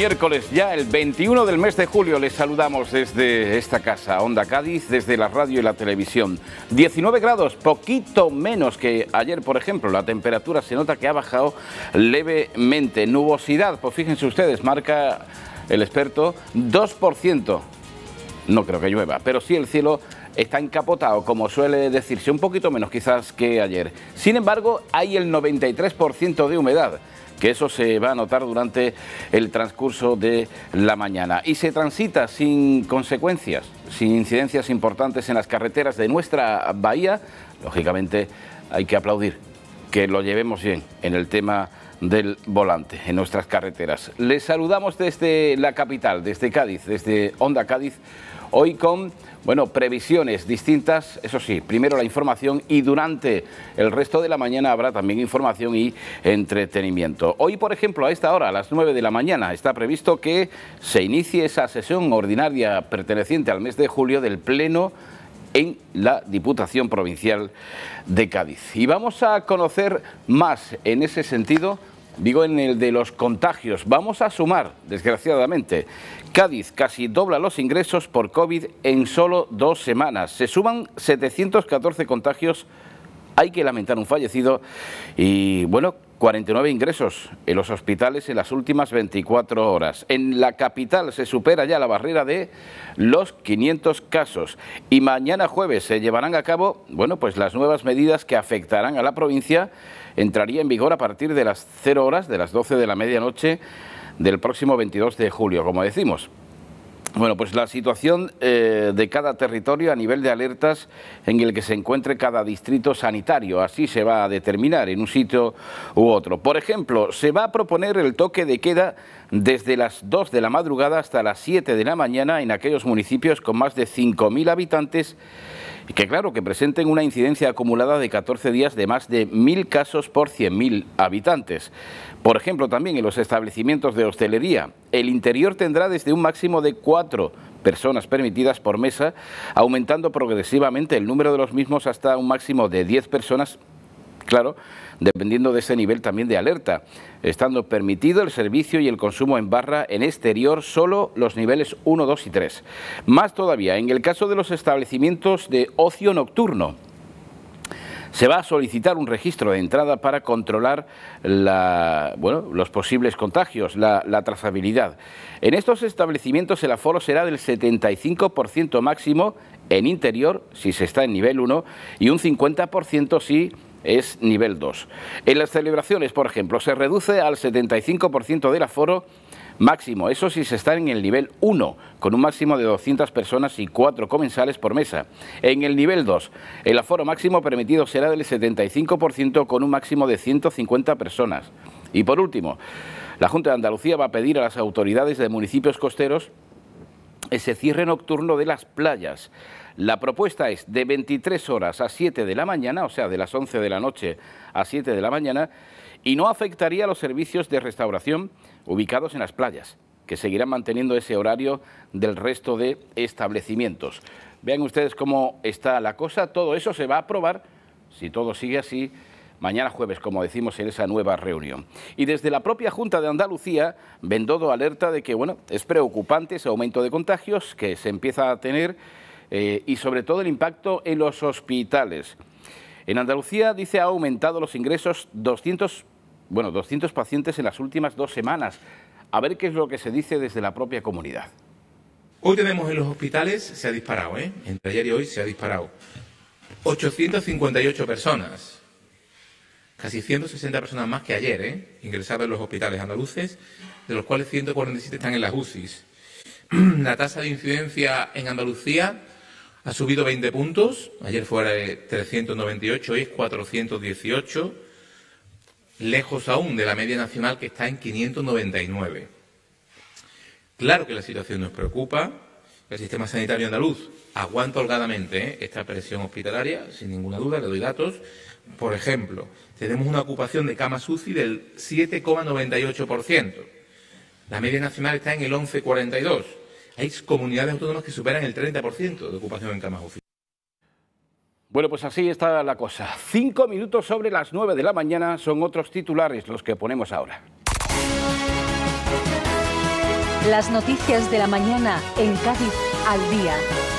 miércoles, ya el 21 del mes de julio, les saludamos desde esta casa, Onda Cádiz, desde la radio y la televisión. 19 grados, poquito menos que ayer, por ejemplo. La temperatura se nota que ha bajado levemente. Nubosidad, pues fíjense ustedes, marca el experto 2%. No creo que llueva, pero sí el cielo está encapotado, como suele decirse, un poquito menos quizás que ayer. Sin embargo, hay el 93% de humedad, que eso se va a notar durante el transcurso de la mañana. Y se transita sin consecuencias, sin incidencias importantes en las carreteras de nuestra bahía. Lógicamente hay que aplaudir que lo llevemos bien en el tema del volante en nuestras carreteras. Les saludamos desde la capital, desde Cádiz, desde Onda Cádiz, hoy con, bueno, previsiones distintas, eso sí, primero la información y durante el resto de la mañana habrá también información y entretenimiento. Hoy, por ejemplo, a esta hora, a las 9 de la mañana, está previsto que se inicie esa sesión ordinaria perteneciente al mes de julio del Pleno en la Diputación Provincial de Cádiz. Y vamos a conocer más en ese sentido, digo en el de los contagios. Vamos a sumar, desgraciadamente, Cádiz casi dobla los ingresos por COVID en solo 2 semanas. Se suman 714 contagios, hay que lamentar un fallecido y, bueno, 49 ingresos en los hospitales en las últimas 24 horas. En la capital se supera ya la barrera de los 500 casos y mañana jueves se llevarán a cabo, bueno, pues las nuevas medidas que afectarán a la provincia. Entraría en vigor a partir de las 0 horas, de las 12 de la medianoche del próximo 22 de julio, como decimos. Bueno, pues la situación de cada territorio a nivel de alertas en el que se encuentre cada distrito sanitario, así se va a determinar en un sitio u otro. Por ejemplo, se va a proponer el toque de queda desde las 2 de la madrugada hasta las 7 de la mañana en aquellos municipios con más de 5.000 habitantes y que, claro, que presenten una incidencia acumulada de 14 días de más de 1.000 casos por 100.000 habitantes. Por ejemplo, también en los establecimientos de hostelería, el interior tendrá desde un máximo de 4 personas permitidas por mesa, aumentando progresivamente el número de los mismos hasta un máximo de 10 personas, claro, dependiendo de ese nivel también de alerta, estando permitido el servicio y el consumo en barra en exterior solo los niveles 1, 2 y 3. Más todavía, en el caso de los establecimientos de ocio nocturno, se va a solicitar un registro de entrada para controlar los posibles contagios, la trazabilidad. En estos establecimientos el aforo será del 75% máximo en interior, si se está en nivel 1, y un 50% si es nivel 2. En las celebraciones, por ejemplo, se reduce al 75% del aforo máximo, eso sí se está en el nivel 1, con un máximo de 200 personas y 4 comensales por mesa. En el nivel 2, el aforo máximo permitido será del 75% con un máximo de 150 personas. Y por último, la Junta de Andalucía va a pedir a las autoridades de municipios costeros ese cierre nocturno de las playas. La propuesta es de 23 horas a 7 de la mañana, o sea, de las 11 de la noche a 7 de la mañana, y no afectaría a los servicios de restauración ubicados en las playas, que seguirán manteniendo ese horario del resto de establecimientos. Vean ustedes cómo está la cosa. Todo eso se va a aprobar, si todo sigue así, mañana jueves, como decimos, en esa nueva reunión. Y desde la propia Junta de Andalucía, Bendodo alerta de que, bueno, es preocupante ese aumento de contagios que se empieza a tener y sobre todo el impacto en los hospitales. En Andalucía, dice, ha aumentado los ingresos 200 pacientes en las últimas 2 semanas. A ver qué es lo que se dice desde la propia comunidad. Hoy tenemos en los hospitales, se ha disparado, entre ayer y hoy se ha disparado, 858 personas, casi 160 personas más que ayer, ingresadas en los hospitales andaluces, de los cuales 147 están en las UCIs. La tasa de incidencia en Andalucía ha subido 20 puntos, ayer fue de 398, hoy es 418, lejos aún de la media nacional que está en 599. Claro que la situación nos preocupa, el sistema sanitario andaluz aguanta holgadamente esta presión hospitalaria, sin ninguna duda, le doy datos. Por ejemplo, tenemos una ocupación de camas UCI del 7,98%, la media nacional está en el 11,42%. Hay comunidades autónomas que superan el 30% de ocupación en camas UCI. Bueno, pues así está la cosa. 5 minutos sobre las 9 de la mañana son otros titulares los que ponemos ahora. Las noticias de la mañana en Cádiz al día.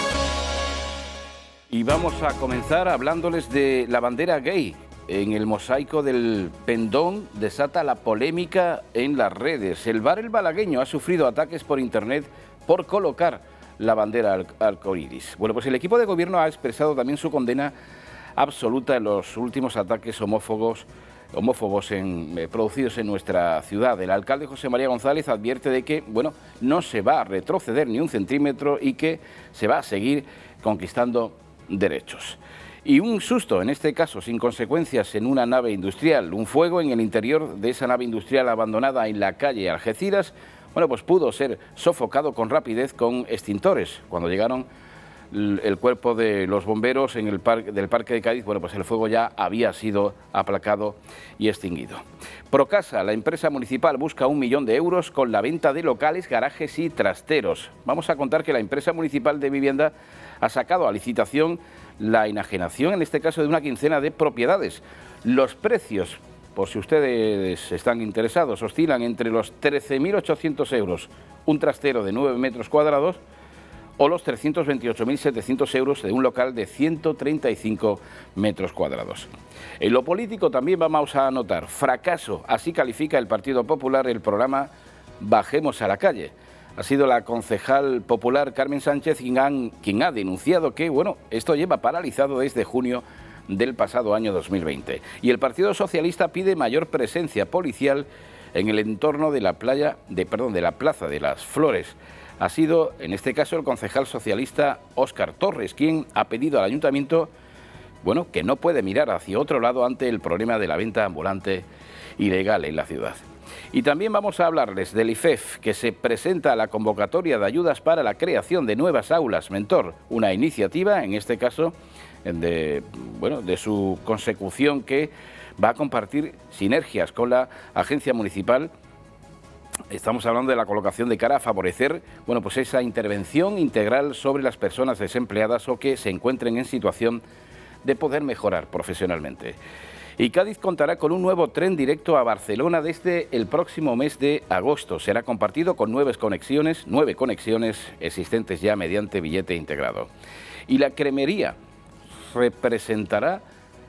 Y vamos a comenzar hablándoles de la bandera gay. En el mosaico del Pendón desata la polémica en las redes. El bar El Malagueño ha sufrido ataques por internet por colocar la bandera arcoíris. Bueno, pues el equipo de gobierno ha expresado también su condena absoluta en los últimos ataques homófobos producidos en nuestra ciudad. El alcalde José María González advierte de que, bueno, no se va a retroceder ni un centímetro y que se va a seguir conquistando derechos. Y un susto, en este caso sin consecuencias, en una nave industrial. Un fuego en el interior de esa nave industrial abandonada en la calle Algeciras, bueno, pues pudo ser sofocado con rapidez con extintores. Cuando llegaron el cuerpo de los bomberos en el del Parque de Cádiz, bueno, pues el fuego ya había sido aplacado y extinguido. Procasa, la empresa municipal, busca 1 millón de euros con la venta de locales, garajes y trasteros. Vamos a contar que la empresa municipal de vivienda ha sacado a licitación la enajenación, en este caso de una quincena de propiedades. Los precios, por si ustedes están interesados, oscilan entre los 13.800 euros un trastero de 9 metros cuadrados o los 328.700 euros de un local de 135 metros cuadrados. En lo político también vamos a anotar fracaso, así califica el Partido Popular el programa Bajemos a la calle. Ha sido la concejal popular Carmen Sánchez quien ha denunciado que, bueno, esto lleva paralizado desde junio del pasado año 2020. Y el Partido Socialista pide mayor presencia policial en el entorno de la Plaza de las Flores. Ha sido, en este caso, el concejal socialista Óscar Torres, quien ha pedido al ayuntamiento, bueno, que no puede mirar hacia otro lado ante el problema de la venta ambulante ilegal en la ciudad. Y también vamos a hablarles del IFEF, que se presenta a la convocatoria de ayudas para la creación de nuevas aulas mentor, una iniciativa, en este caso, de su consecución, que va a compartir sinergias con la agencia municipal. Estamos hablando de la colocación de cara a favorecer, bueno, pues esa intervención integral sobre las personas desempleadas o que se encuentren en situación de poder mejorar profesionalmente. Y Cádiz contará con un nuevo tren directo a Barcelona desde el próximo mes de agosto. Será compartido con 9 conexiones existentes ya mediante billete integrado. Y la cremería representará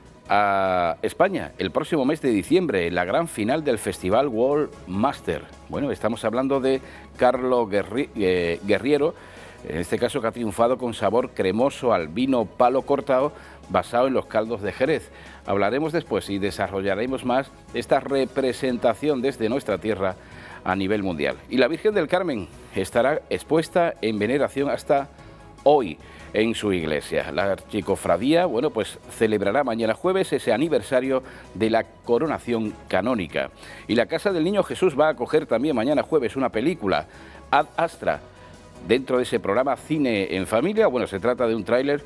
a España el próximo mes de diciembre en la gran final del Festival World Master. Bueno, estamos hablando de Carlo Guerriero, en este caso que ha triunfado con sabor cremoso al vino palo cortado basado en los caldos de Jerez. Hablaremos después y desarrollaremos más esta representación desde nuestra tierra a nivel mundial. Y la Virgen del Carmen estará expuesta en veneración hasta hoy en su iglesia. La archicofradía, bueno, pues celebrará mañana jueves ese aniversario de la coronación canónica. Y la Casa del Niño Jesús va a acoger también mañana jueves una película, Ad Astra, dentro de ese programa Cine en Familia. Bueno, se trata de un tráiler,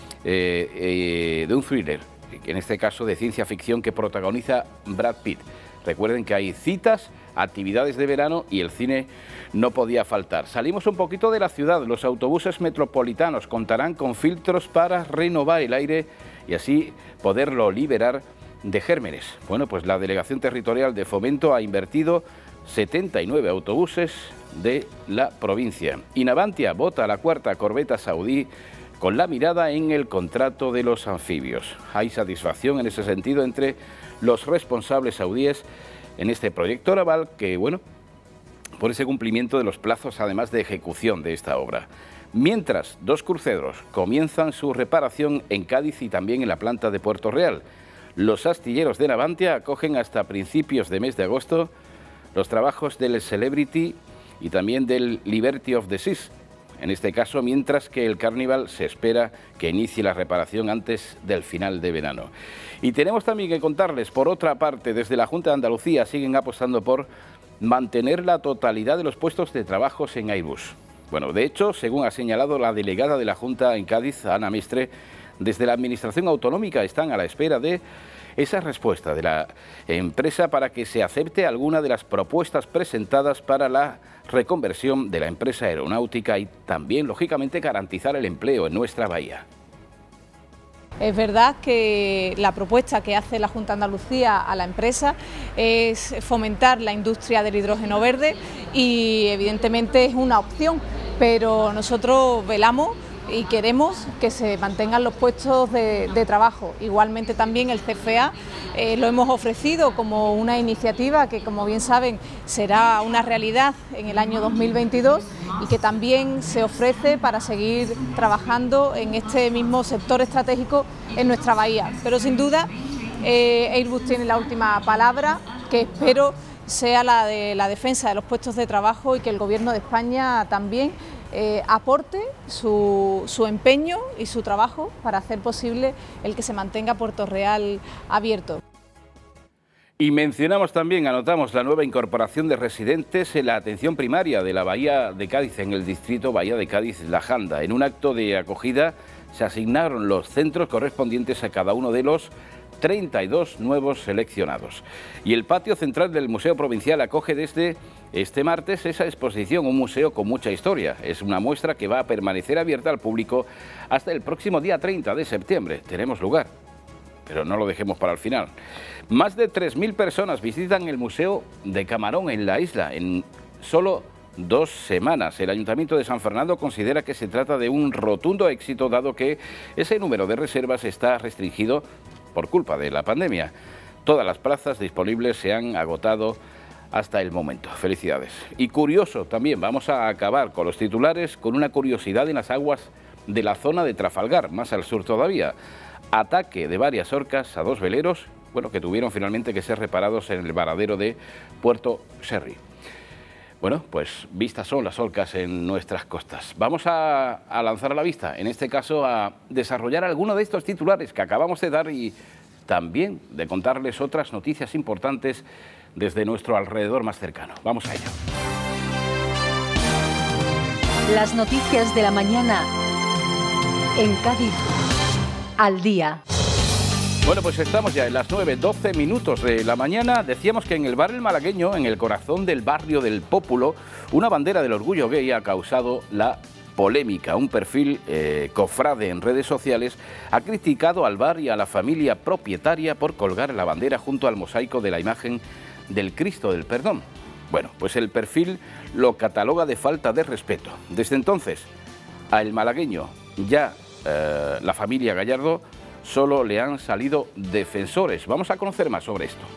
de un thriller, en este caso de ciencia ficción, que protagoniza Brad Pitt. Recuerden que hay citas, actividades de verano y el cine no podía faltar. Salimos un poquito de la ciudad. Los autobuses metropolitanos contarán con filtros para renovar el aire y así poderlo liberar de gérmenes. Bueno, pues la Delegación Territorial de Fomento ha invertido 79 autobuses de la provincia. Y Navantia vota la 4ª corbeta saudí con la mirada en el contrato de los anfibios. Hay satisfacción en ese sentido entre los responsables saudíes en este proyecto naval que, bueno, por ese cumplimiento de los plazos además de ejecución de esta obra. Mientras, 2 cruceros comienzan su reparación en Cádiz y también en la planta de Puerto Real. Los astilleros de Navantia acogen hasta principios de mes de agosto los trabajos del Celebrity y también del Liberty of the Seas. En este caso, mientras que el Carnival se espera que inicie la reparación antes del final de verano. Y tenemos también que contarles, por otra parte, desde la Junta de Andalucía siguen apostando por mantener la totalidad de los puestos de trabajo en Airbus. Bueno, de hecho, según ha señalado la delegada de la Junta en Cádiz, Ana Mestre, desde la Administración Autonómica están a la espera de esa respuesta de la empresa para que se acepte alguna de las propuestas presentadas para la reconversión de la empresa aeronáutica y también, lógicamente, garantizar el empleo en nuestra bahía. Es verdad que la propuesta que hace la Junta de Andalucía a la empresa es fomentar la industria del hidrógeno verde y evidentemente es una opción, pero nosotros velamos y queremos que se mantengan los puestos de trabajo. Igualmente también el CFA lo hemos ofrecido como una iniciativa que, como bien saben, será una realidad en el año 2022 y que también se ofrece para seguir trabajando en este mismo sector estratégico en nuestra bahía. Pero sin duda Airbus tiene la última palabra, que espero sea la de la defensa de los puestos de trabajo y que el Gobierno de España también aporte su empeño y su trabajo para hacer posible el que se mantenga Puerto Real abierto. Y mencionamos también, anotamos la nueva incorporación de residentes en la atención primaria de la Bahía de Cádiz, en el distrito Bahía de Cádiz-La Janda. En un acto de acogida se asignaron los centros correspondientes a cada uno de los 32 nuevos seleccionados. Y el patio central del Museo Provincial acoge desde este martes esa exposición, un museo con mucha historia. Es una muestra que va a permanecer abierta al público hasta el próximo día 30 de septiembre. Tenemos lugar, pero no lo dejemos para el final. Más de 3.000 personas visitan el Museo de Camarón en la isla en solo 2 semanas. El Ayuntamiento de San Fernando considera que se trata de un rotundo éxito, dado que ese número de reservas está restringido por culpa de la pandemia. Todas las plazas disponibles se han agotado hasta el momento. Felicidades. Y curioso también, vamos a acabar con los titulares con una curiosidad en las aguas de la zona de Trafalgar, más al sur todavía. Ataque de varias orcas a 2 veleros, bueno, que tuvieron finalmente que ser reparados en el varadero de Puerto Sherry. Bueno, pues vistas son las orcas en nuestras costas. Vamos a lanzar la vista, en este caso a desarrollar alguno de estos titulares que acabamos de dar y también de contarles otras noticias importantes desde nuestro alrededor más cercano. Vamos a ello. Las noticias de la mañana en Cádiz al día. Bueno, pues estamos ya en las 9:12 minutos de la mañana. Decíamos que en el bar El Malagueño, en el corazón del barrio del Pópulo, una bandera del orgullo gay ha causado la polémica. Un perfil cofrade en redes sociales ha criticado al bar y a la familia propietaria por colgar la bandera junto al mosaico de la imagen del Cristo del Perdón. Bueno, pues el perfil lo cataloga de falta de respeto. Desde entonces, a El Malagueño, ya la familia Gallardo, solo le han salido defensores. Vamos a conocer más sobre esto.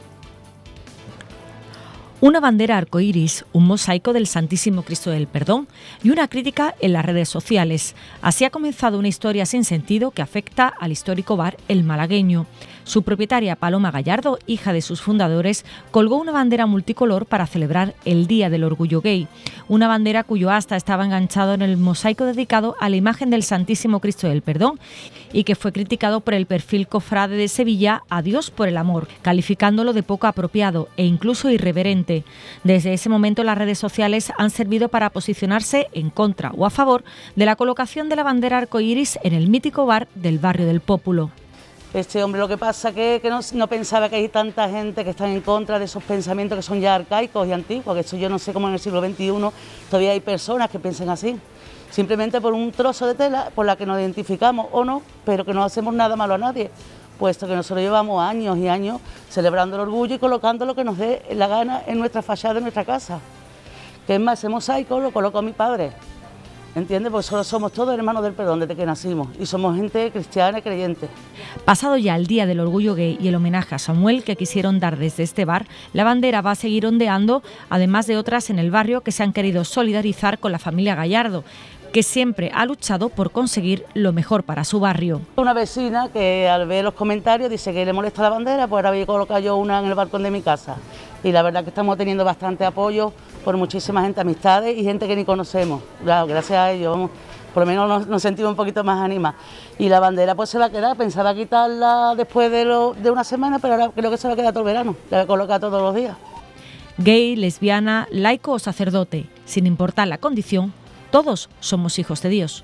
Una bandera arcoíris, un mosaico del Santísimo Cristo del Perdón y una crítica en las redes sociales. Así ha comenzado una historia sin sentido que afecta al histórico bar El Malagueño. Su propietaria, Paloma Gallardo, hija de sus fundadores, colgó una bandera multicolor para celebrar el Día del Orgullo Gay. Una bandera cuyo asta estaba enganchado en el mosaico dedicado a la imagen del Santísimo Cristo del Perdón y que fue criticado por el perfil cofrade de Sevilla Adiós por el Amor, calificándolo de poco apropiado e incluso irreverente. Desde ese momento las redes sociales han servido para posicionarse en contra o a favor de la colocación de la bandera arcoíris en el mítico bar del barrio del Pópulo. Este hombre lo que pasa que no pensaba que hay tanta gente que está en contra de esos pensamientos que son ya arcaicos y antiguos, que eso yo no sé cómo en el siglo XXI todavía hay personas que piensen así, simplemente por un trozo de tela por la que nos identificamos o no, pero que no hacemos nada malo a nadie, puesto que nosotros llevamos años y años celebrando el orgullo y colocando lo que nos dé la gana en nuestra fachada de nuestra casa. Que es más, ese mosaico lo colocó mi padre, ¿entiendes? Porque solo somos todos hermanos del perdón desde que nacimos y somos gente cristiana y creyente. Pasado ya el Día del Orgullo Gay y el homenaje a Samuel que quisieron dar desde este bar, la bandera va a seguir ondeando, además de otras en el barrio que se han querido solidarizar con la familia Gallardo, que siempre ha luchado por conseguir lo mejor para su barrio. Una vecina que al ver los comentarios dice que le molesta la bandera, pues ahora voy a colocar yo una en el balcón de mi casa. Y la verdad que estamos teniendo bastante apoyo por muchísima gente, amistades y gente que ni conocemos. Claro, gracias a ellos, vamos, por lo menos nos sentimos un poquito más animados. Y la bandera pues se va a quedar, pensaba quitarla después de una semana, pero ahora creo que se va a quedar todo el verano, la voy a colocar todos los días. Gay, lesbiana, laico o sacerdote, sin importar la condición, todos somos hijos de Dios.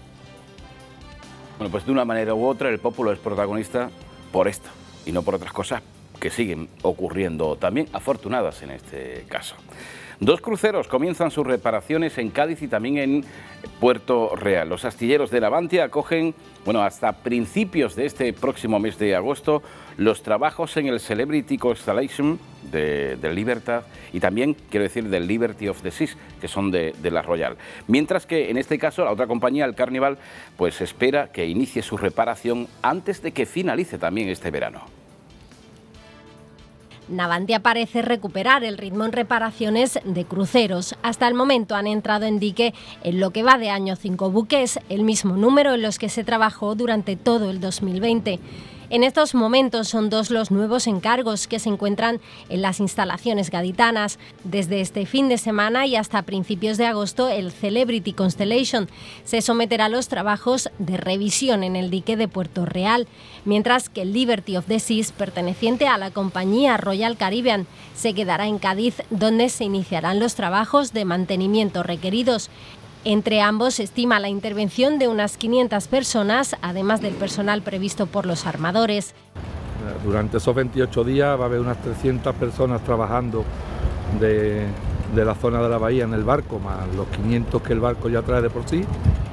Bueno, pues de una manera u otra el Pópulo es protagonista por esto y no por otras cosas que siguen ocurriendo también afortunadas en este caso. 2 cruceros comienzan sus reparaciones en Cádiz y también en Puerto Real. Los astilleros de Navantia acogen, hasta principios de este próximo mes de agosto, los trabajos en el Celebrity Constellation de Libertad y también, quiero decir, del Liberty of the Seas, que son de la Royal. Mientras que, en este caso, la otra compañía, el Carnival, pues espera que inicie su reparación antes de que finalice también este verano. Navantia parece recuperar el ritmo en reparaciones de cruceros. Hasta el momento han entrado en dique en lo que va de año 5 buques, el mismo número en los que se trabajó durante todo el 2020. En estos momentos son 2 los nuevos encargos que se encuentran en las instalaciones gaditanas. Desde este fin de semana y hasta principios de agosto, el Celebrity Constellation se someterá a los trabajos de revisión en el dique de Puerto Real, mientras que el Liberty of the Seas, perteneciente a la compañía Royal Caribbean, se quedará en Cádiz, donde se iniciarán los trabajos de mantenimiento requeridos. Entre ambos se estima la intervención de unas 500 personas, además del personal previsto por los armadores. Durante esos 28 días va a haber unas 300 personas trabajando de la zona de la bahía en el barco, más los 500 que el barco ya trae de por sí.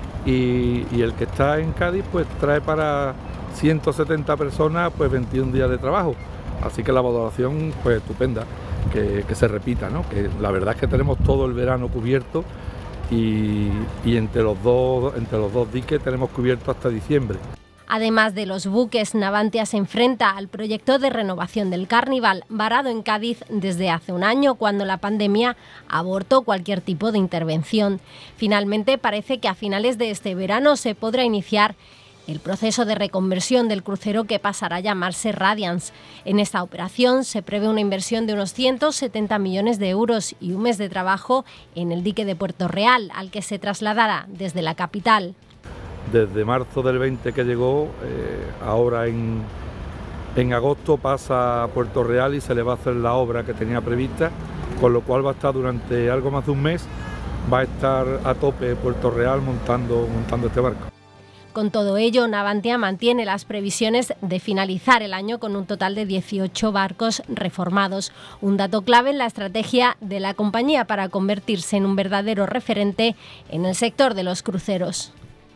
Y el que está en Cádiz pues trae para 170 personas pues 21 días de trabajo. Así que la valoración pues estupenda, que se repita, ¿no? Que la verdad es que tenemos todo el verano cubierto. Y entre los dos diques tenemos cubierto hasta diciembre. Además de los buques, Navantia se enfrenta al proyecto de renovación del Carnival, varado en Cádiz desde hace un año, cuando la pandemia abortó cualquier tipo de intervención. Finalmente, parece que a finales de este verano se podrá iniciar el proceso de reconversión del crucero, que pasará a llamarse Radiance. En esta operación se prevé una inversión de unos 170 millones de euros y un mes de trabajo en el dique de Puerto Real, al que se trasladará desde la capital. Desde marzo del 20 que llegó, ahora en agosto pasa a Puerto Real y se le va a hacer la obra que tenía prevista, con lo cual va a estar durante algo más de un mes, va a estar a tope Puerto Real montando este barco. Con todo ello, Navantia mantiene las previsiones de finalizar el año con un total de 18 barcos reformados, un dato clave en la estrategia de la compañía para convertirse en un verdadero referente en el sector de los cruceros.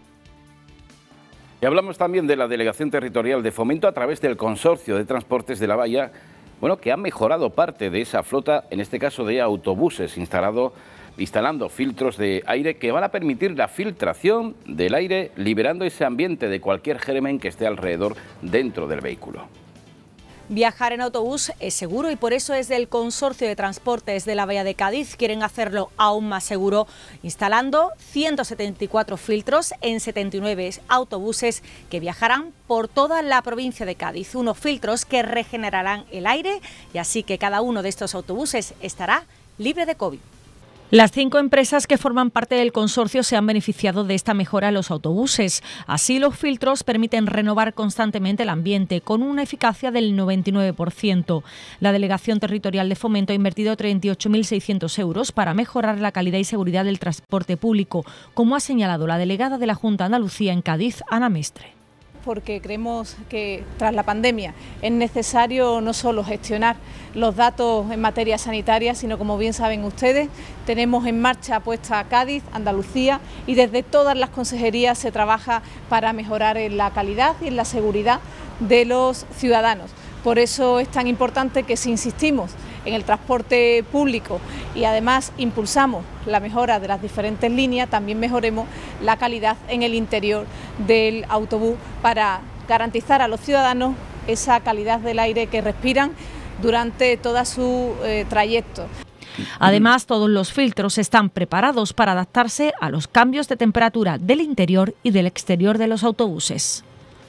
Y hablamos también de la Delegación Territorial de Fomento a través del Consorcio de Transportes de la Bahía, que ha mejorado parte de esa flota, en este caso de autobuses, instalando filtros de aire que van a permitir la filtración del aire, liberando ese ambiente de cualquier germen que esté alrededor dentro del vehículo. Viajar en autobús es seguro y por eso desde el Consorcio de Transportes de la Bahía de Cádiz quieren hacerlo aún más seguro, instalando 174 filtros en 79 autobuses que viajarán por toda la provincia de Cádiz. Unos filtros que regenerarán el aire y así que cada uno de estos autobuses estará libre de COVID. Las 5 empresas que forman parte del consorcio se han beneficiado de esta mejora en los autobuses. Así, los filtros permiten renovar constantemente el ambiente, con una eficacia del 99%. La Delegación Territorial de Fomento ha invertido 38.600 euros para mejorar la calidad y seguridad del transporte público, como ha señalado la delegada de la Junta de Andalucía en Cádiz, Ana Mestre. Porque creemos que tras la pandemia es necesario no solo gestionar los datos en materia sanitaria, sino, como bien saben ustedes, tenemos en marcha puesta Cádiz, Andalucía, y desde todas las consejerías se trabaja para mejorar en la calidad y en la seguridad de los ciudadanos. Por eso es tan importante que si insistimos en el transporte público y además impulsamos la mejora de las diferentes líneas, también mejoremos la calidad en el interior del autobús para garantizar a los ciudadanos esa calidad del aire que respiran durante todo su trayecto. Además, todos los filtros están preparados para adaptarse a los cambios de temperatura del interior y del exterior de los autobuses.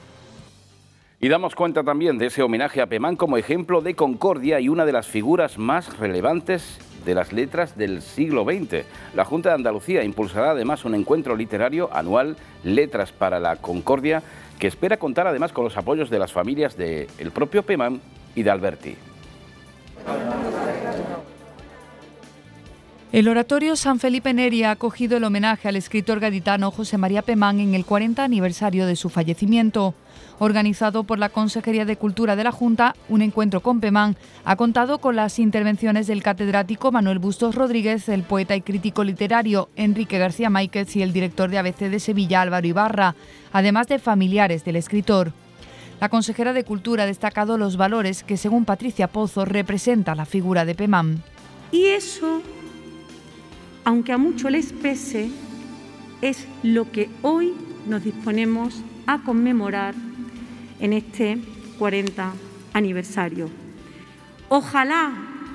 Y damos cuenta también de ese homenaje a Pemán como ejemplo de concordia y una de las figuras más relevantes de las letras del siglo XX. La Junta de Andalucía impulsará además un encuentro literario anual, Letras para la Concordia, que espera contar además con los apoyos de las familias del propio Pemán y de Alberti. El Oratorio San Felipe Neri ha acogido el homenaje al escritor gaditano José María Pemán en el 40 aniversario de su fallecimiento. Organizado por la Consejería de Cultura de la Junta, un encuentro con Pemán ha contado con las intervenciones del catedrático Manuel Bustos Rodríguez, el poeta y crítico literario Enrique García Máiquez y el director de ABC de Sevilla, Álvaro Ibarra, además de familiares del escritor. La consejera de Cultura ha destacado los valores que, según Patricia Pozo, representa la figura de Pemán. Y eso, aunque a muchos les pese, es lo que hoy nos disponemos a conmemorar en este 40 aniversario. Ojalá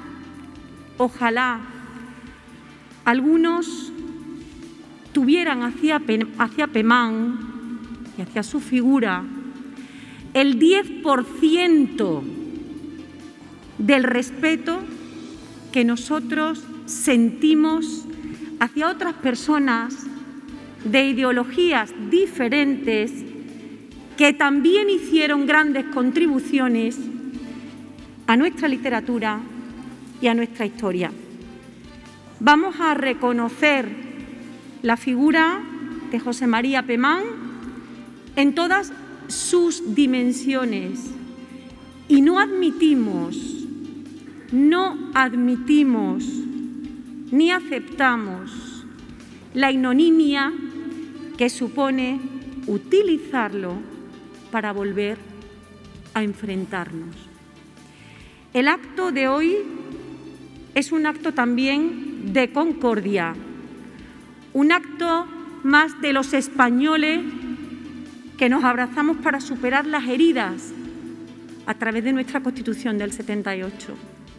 algunos tuvieran hacia Pemán y hacia su figura el 10% del respeto que nosotros sentimos hacia otras personas de ideologías diferentes que también hicieron grandes contribuciones a nuestra literatura y a nuestra historia. Vamos a reconocer la figura de José María Pemán en todas sus dimensiones y no admitimos ni aceptamos la ignominia que supone utilizarlo para volver a enfrentarnos. El acto de hoy es un acto también de concordia, un acto más de los españoles que nos abrazamos para superar las heridas a través de nuestra Constitución del 78.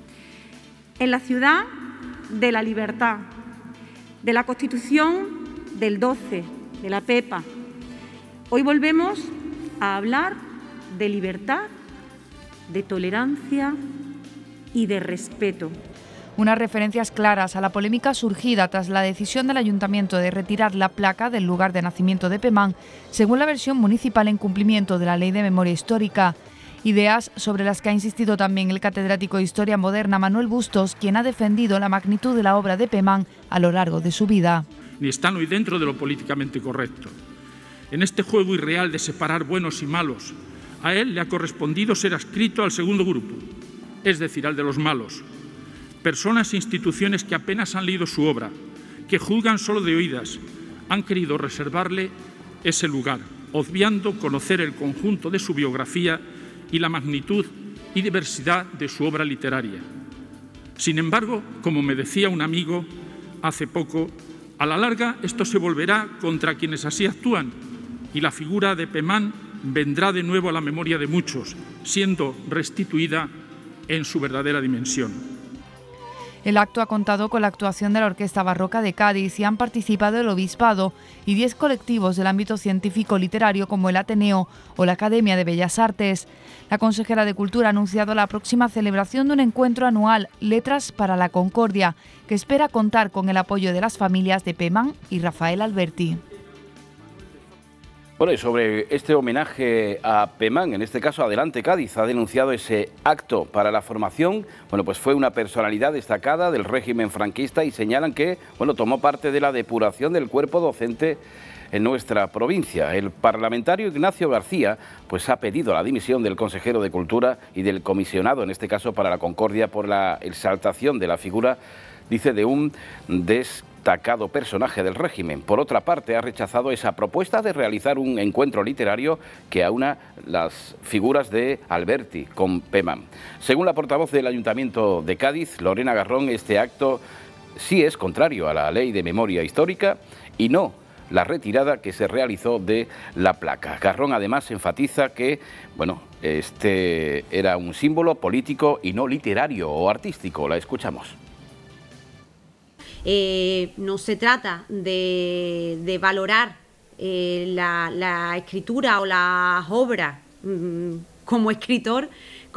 En la ciudad de la libertad, de la Constitución del 12, de la Pepa, hoy volvemos a hablar de libertad, de tolerancia y de respeto. Unas referencias claras a la polémica surgida tras la decisión del Ayuntamiento de retirar la placa del lugar de nacimiento de Pemán, según la versión municipal en cumplimiento de la Ley de Memoria Histórica. Ideas sobre las que ha insistido también el catedrático de Historia Moderna Manuel Bustos, quien ha defendido la magnitud de la obra de Pemán a lo largo de su vida. Ni están hoy dentro de lo políticamente correcto. En este juego irreal de separar buenos y malos, a él le ha correspondido ser adscrito al segundo grupo, es decir, al de los malos. Personas e instituciones que apenas han leído su obra, que juzgan solo de oídas, han querido reservarle ese lugar, obviando conocer el conjunto de su biografía y la magnitud y diversidad de su obra literaria. Sin embargo, como me decía un amigo hace poco, a la larga esto se volverá contra quienes así actúan y la figura de Pemán vendrá de nuevo a la memoria de muchos, siendo restituida en su verdadera dimensión. El acto ha contado con la actuación de la Orquesta Barroca de Cádiz y han participado el Obispado y 10 colectivos del ámbito científico-literario como el Ateneo o la Academia de Bellas Artes. La consejera de Cultura ha anunciado la próxima celebración de un encuentro anual, Letras para la Concordia, que espera contar con el apoyo de las familias de Pemán y Rafael Alberti. Bueno, y sobre este homenaje a Pemán, en este caso Adelante Cádiz, ha denunciado ese acto para la formación. Bueno, pues fue una personalidad destacada del régimen franquista y señalan que, bueno, tomó parte de la depuración del cuerpo docente en nuestra provincia. El parlamentario Ignacio García pues ha pedido la dimisión del consejero de Cultura y del comisionado, en este caso para la Concordia, por la exaltación de la figura, dice, de un destacado personaje del régimen. Por otra parte, ha rechazado esa propuesta de realizar un encuentro literario que aúna las figuras de Alberti con Pemán. Según la portavoz del Ayuntamiento de Cádiz, Lorena Garrón, este acto sí es contrario a la Ley de Memoria Histórica y no la retirada que se realizó de la placa. Garrón además enfatiza que, bueno, este era un símbolo político y no literario o artístico. La escuchamos. No se trata de valorar la escritura o las obras como escritor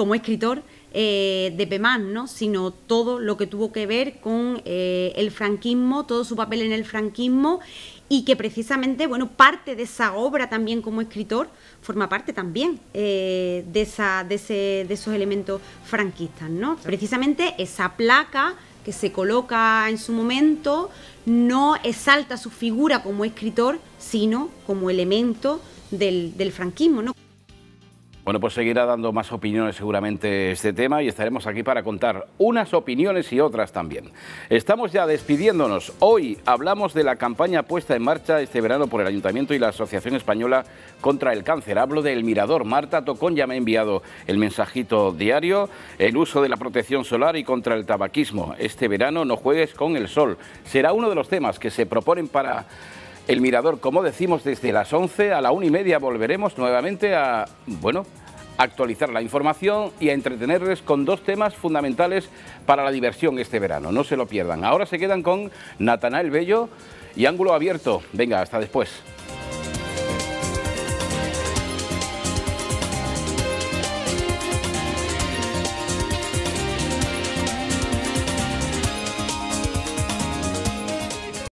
de Pemán, ¿no? Sino todo lo que tuvo que ver con el franquismo, todo su papel en el franquismo, y que precisamente, bueno, parte de esa obra también como escritor forma parte también de esos elementos franquistas, ¿no? Precisamente esa placa que se coloca en su momento, no exalta su figura como escritor, sino como elemento del franquismo, ¿no? Bueno, pues seguirá dando más opiniones seguramente este tema y estaremos aquí para contar unas opiniones y otras también. Estamos ya despidiéndonos. Hoy hablamos de la campaña puesta en marcha este verano por el Ayuntamiento y la Asociación Española contra el Cáncer. Hablo del Mirador. Marta Tocón ya me ha enviado el mensajito diario. El uso de la protección solar y contra el tabaquismo. Este verano no juegues con el sol. Será uno de los temas que se proponen para el Mirador. Como decimos, desde las 11 a la 1:30 volveremos nuevamente a, actualizar la información y a entretenerles con dos temas fundamentales para la diversión este verano. No se lo pierdan. Ahora se quedan con Natanael Bello y Ángulo Abierto. Venga, hasta después.